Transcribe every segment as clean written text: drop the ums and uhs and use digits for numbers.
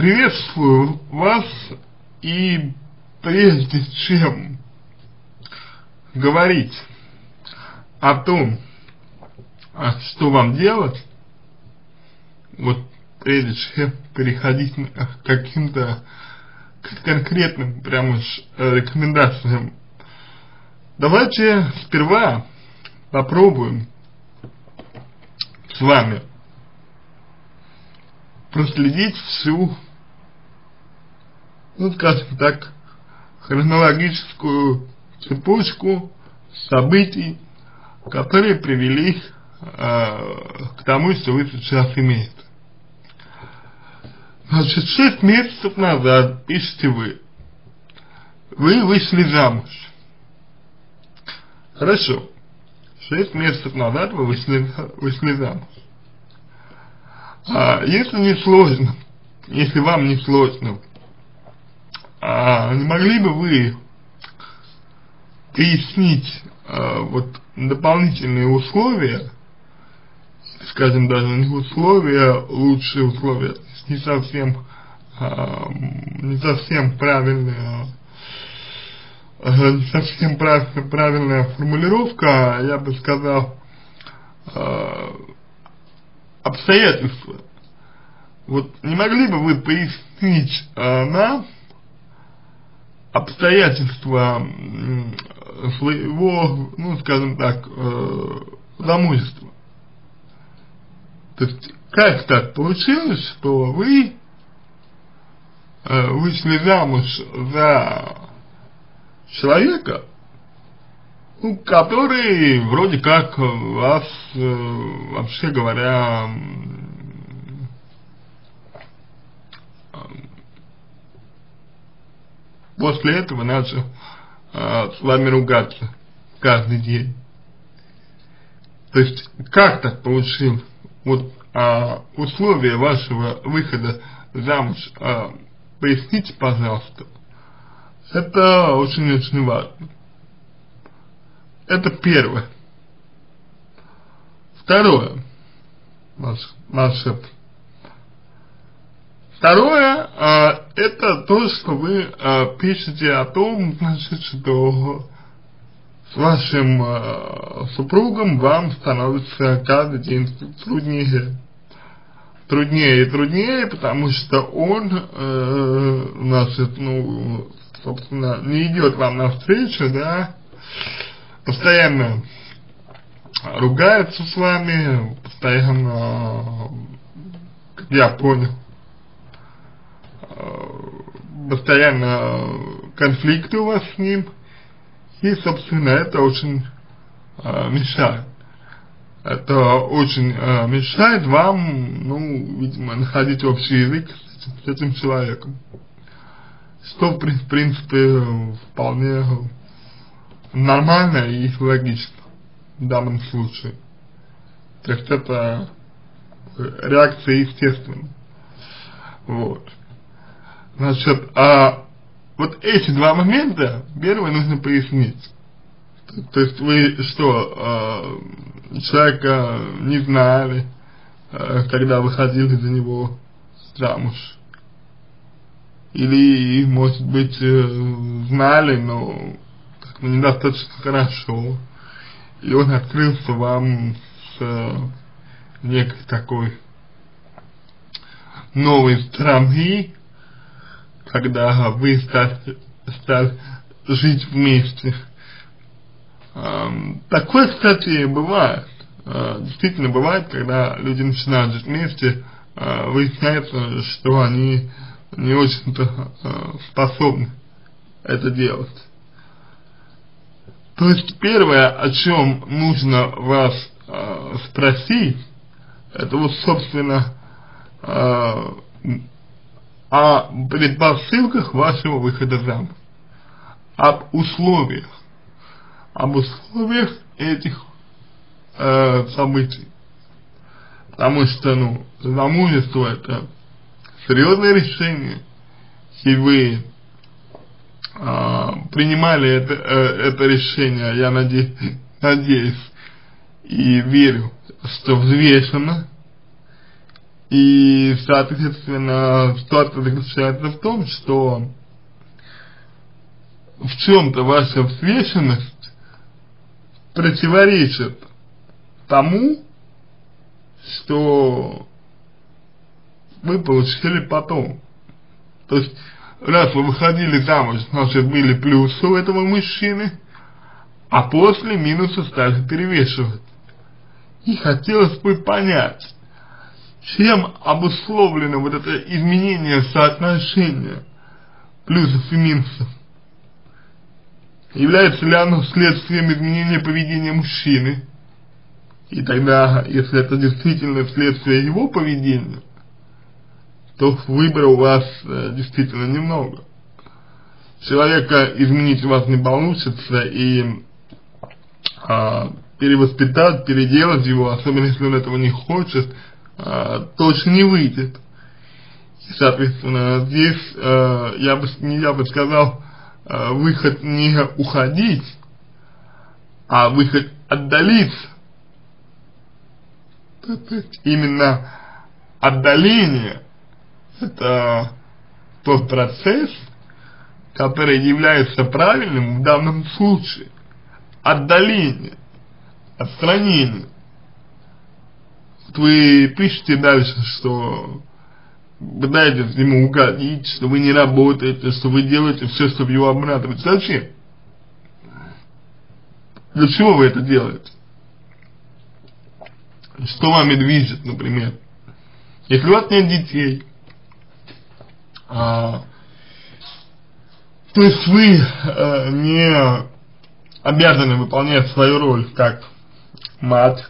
Приветствую вас, и прежде чем говорить о том, что вам делать, вот прежде чем переходить к каким-то конкретным прям уж рекомендациям, давайте сперва попробуем с вами проследить всю, ну скажем так, хронологическую цепочку событий, которые привели к тому, что вы сейчас имеете. Значит, 6 месяцев назад, пишете вы вышли замуж. Хорошо. 6 месяцев назад вы вышли замуж. Если не сложно, если вам не сложно, не могли бы вы пояснить вот дополнительные условия, скажем, даже не условия, лучшие условия, не совсем правильная, правильная формулировка, я бы сказал, обстоятельства. Вот не могли бы вы пояснить нам обстоятельства своего, ну скажем так, замужества? То есть, как так получилось, что вы вышли замуж за человека, ну, который вроде как вас, вообще говоря, после этого начал с вами ругаться каждый день? То есть, как так получилось? Вот условия вашего выхода замуж, поясните, пожалуйста. Это очень-очень важно. Это первое. Второе. Второе, это то, что вы пишете о том, значит, что с вашим супругом вам становится каждый день труднее и труднее, потому что он, значит, ну, собственно, не идет вам навстречу, да, постоянно ругается с вами, постоянно, как я понял, постоянно конфликты у вас с ним, и, собственно, это очень мешает. Это очень мешает вам, ну, видимо, находить общий язык с этим человеком. Что, в принципе, вполне нормально и логично в данном случае. То есть это реакция естественная. Вот. Значит, вот эти два момента, первое, нужно пояснить. То есть вы что, человека не знали, когда выходили за него замуж? Или, может быть, знали, но как-то недостаточно хорошо, и он открылся вам с некой такой новой стороны, когда вы стали жить вместе. Такое, кстати, бывает. Действительно бывает, когда люди начинают жить вместе, выясняется, что они не очень-то способны это делать. То есть первое, о чем нужно вас спросить, это вот, собственно, о предпосылках вашего выхода замуж, об условиях этих событий. Потому что, ну, замужество — это серьезное решение, и вы принимали это решение, я надеюсь и верю, что взвешенно, И, соответственно, ситуация заключается в том, что в чем-то ваша взвешенность противоречит тому, что вы получили потом. То есть, раз вы выходили замуж, значит, были плюсы у этого мужчины, а после минусы стали перевешивать. И хотелось бы понять, чем обусловлено вот это изменение соотношения плюсов и минусов. Является ли оно следствием изменения поведения мужчины? И тогда, если это действительно следствие его поведения, то выбора у вас действительно немного. Человека изменить у вас не получится, и перевоспитать, переделать его, особенно если он этого не хочет, точно не выйдет. И, соответственно, здесь я бы сказал, выход не уходить, а выход отдалиться. То есть именно отдаление — это тот процесс, который является правильным в данном случае. Отдаление, отстранение. Вот вы пишете дальше, что пытаетесь ему угодить, что вы не работаете, что вы делаете все, чтобы его обрадовать. Зачем? Для чего вы это делаете? Что вами движет, например? Если у вас нет детей, то есть вы не обязаны выполнять свою роль как мать,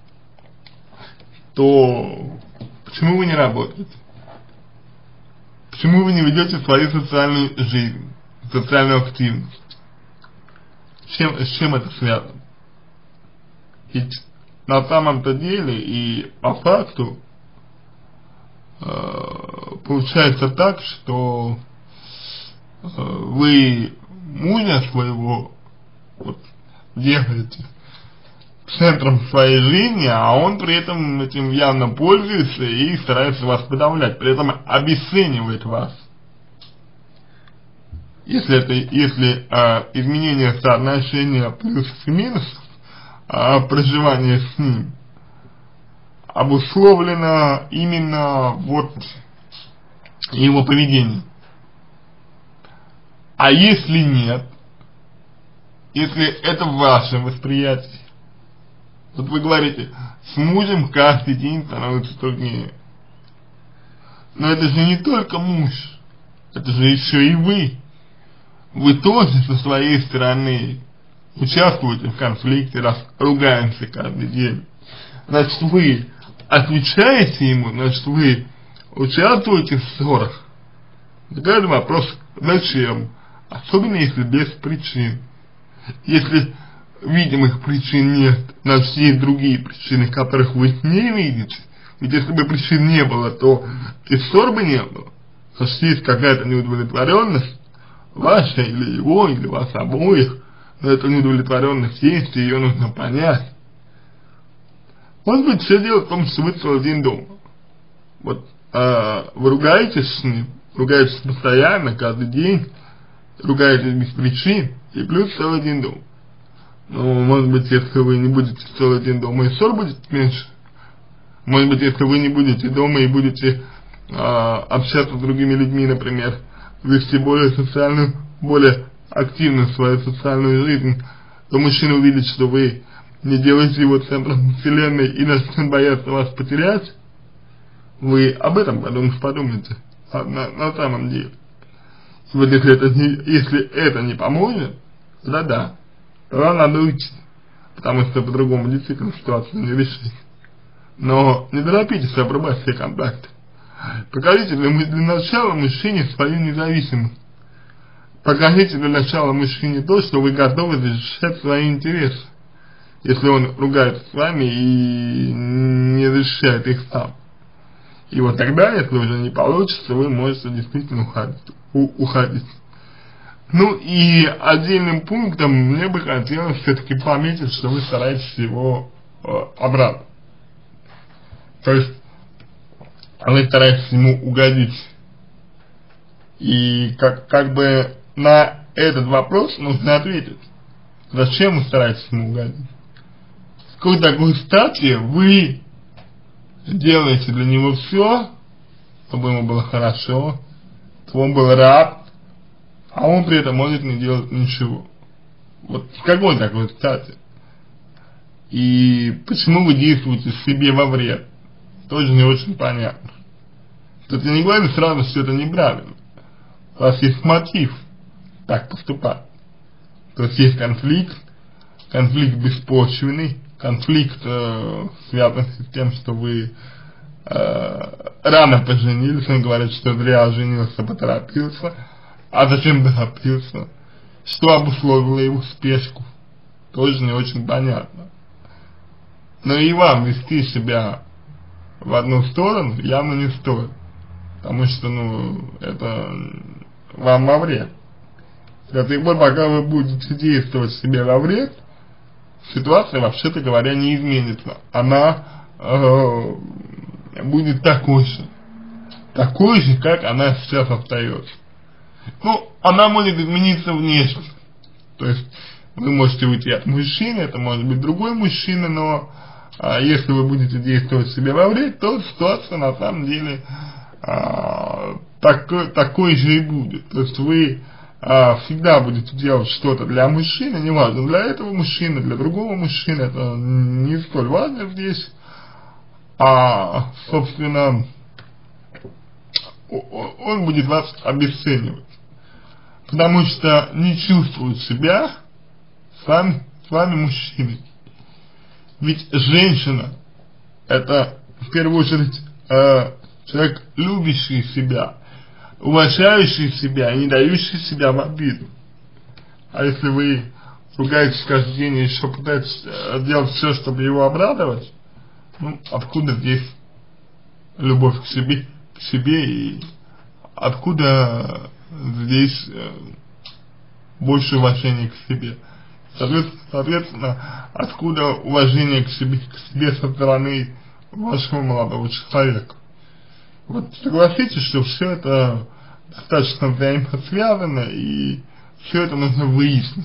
то почему вы не работаете? Почему вы не ведете свою социальную жизнь, социальную активность? С чем это связано? Ведь на самом-то деле и по факту получается так, что вы мужа своего вот делаете центром своей жизни, а он при этом этим явно пользуется и старается вас подавлять, при этом обесценивает вас. Если изменение соотношения плюсов и минусов, проживание с ним обусловлено именно вот его поведением. А если нет, если это ваше восприятие, вот вы говорите, с мужем каждый день становится труднее. Но это же не только муж, это же еще и вы. Вы тоже со своей стороны участвуете в конфликте, раз ругаемся каждый день. Значит, вы отвечаете ему, значит, вы участвуете в ссорах. Такой вопрос, зачем? Особенно если без причин. Если видимых причин нет, но все другие причины, которых вы не видите, ведь если бы причин не было, то и ссор бы не было. Значит, есть какая-то неудовлетворенность, ваша или его, или вас обоих, но эта неудовлетворенность есть, и ее нужно понять. Может быть, все дело в том, что вы целый день дома. Вот, вы ругаетесь с ним, ругаетесь постоянно, каждый день, ругаетесь без причин, и плюс целый день дома. Ну, может быть, если вы не будете целый день дома, и ссор будет меньше. Может быть, если вы не будете дома и будете общаться с другими людьми, например, вести более социальную, более активную свою социальную жизнь, то мужчина увидит, что вы не делаете его центром вселенной и начнет бояться вас потерять. Вы об этом подумайте на самом деле. Вот если это не поможет, тогда да. Тогда надо уйти, потому что по-другому действительно ситуацию не решить. Но не торопитесь обрубать все контакты. Покажите для начала мужчине свою независимость. Покажите для начала мужчине то, что вы готовы защищать свои интересы, если он ругается с вами и не защищает их сам. И вот тогда, если уже не получится, вы можете действительно уходить. Ну и отдельным пунктом мне бы хотелось все-таки пометить, что вы стараетесь его обратно. То есть, вы стараетесь ему угодить. И как бы на этот вопрос нужно ответить. Зачем вы стараетесь ему угодить? С какой такой стати вы делаете для него все, чтобы ему было хорошо, чтобы он был рад, а он при этом может не делать ничего. Вот с какой такой стати? И почему вы действуете себе во вред? Тоже не очень понятно. Тут я не говорю сразу, что это неправильно. У вас есть мотив так поступать. То есть есть конфликт беспочвенный, конфликт связан с тем, что вы рано поженились, он говорит, что зря женился, поторопился. А зачем торопился? Что обусловило его спешку? Тоже не очень понятно. Но и вам вести себя в одну сторону явно не стоит. Потому что, это вам во вред. До тех пор, пока вы будете действовать себе во вред, ситуация, вообще-то говоря, не изменится. Она будет такой же, как она сейчас остается. Она может измениться внешне. То есть, вы можете уйти от мужчины, это может быть другой мужчина, но если вы будете действовать себе во вред, то ситуация на самом деле такой же и будет. То есть, вы всегда будете делать что-то для мужчины, неважно, для этого мужчины, для другого мужчины, это не столь важно здесь. Собственно, он будет вас обесценивать. Потому что не чувствует себя с вами мужчиной. Ведь женщина — это в первую очередь человек, любящий себя, уважающий себя и не дающий себя в обиду. А если вы ругаетесь каждый день и еще пытаетесь делать все, чтобы его обрадовать, откуда здесь любовь к себе и откуда здесь больше уважения к себе? Соответственно, откуда уважение к себе со стороны вашего молодого человека? Вот согласитесь, что все это достаточно взаимосвязано, и все это нужно выяснить.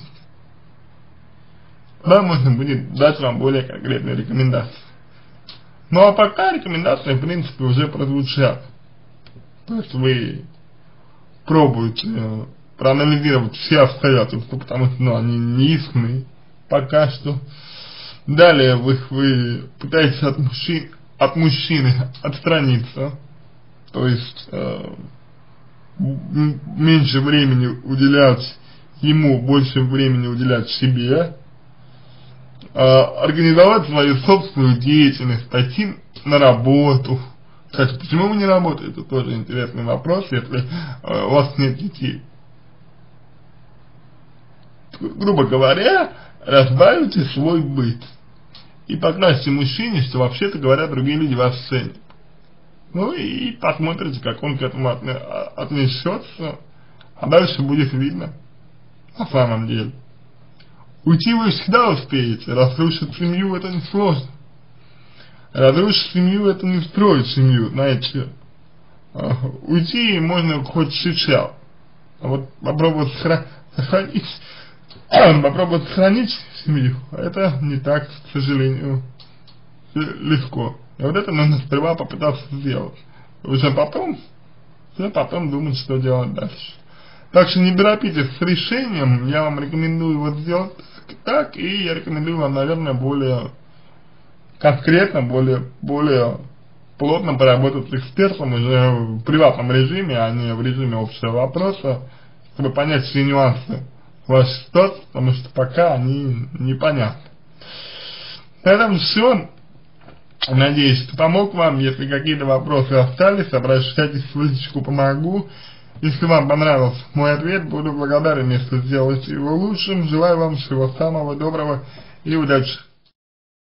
Да, можно будет дать вам более конкретные рекомендации. А пока рекомендации, в принципе, уже прозвучат. То есть вы пробуете проанализировать все обстоятельства, потому что они не ясны пока что. Далее вы пытаетесь от мужчины отстраниться, то есть меньше времени уделять ему, больше времени уделять себе, организовать свою собственную деятельность, пойти на работу. Кстати, почему вы не работаете? Это тоже интересный вопрос, если у вас нет детей. Грубо говоря, разбавите свой быт и покажите мужчине, что вообще-то говоря, другие люди вас ценят. И посмотрите, как он к этому отнесется, а дальше будет видно на самом деле. Уйти вы всегда успеете, разрушить семью — это несложно. Разрушить семью — это не строить семью, знаете. Уйти можно хоть сейчас. А вот попробовать сохранить семью, это не так, к сожалению, легко. И вот это нужно сперва попытаться сделать. Уже потом думать, что делать дальше. Так что не торопитесь с решением, я вам рекомендую вот сделать так, и я рекомендую вам, наверное, более конкретно, более плотно поработать с экспертом уже в приватном режиме, а не в режиме общего вопроса, чтобы понять все нюансы вашей ситуации, потому что пока они непонятны. На этом все. Надеюсь, что помог вам. Если какие-то вопросы остались, обращайтесь в личку, помогу. Если вам понравился мой ответ, буду благодарен, если сделаете его лучшим. Желаю вам всего самого доброго и удачи.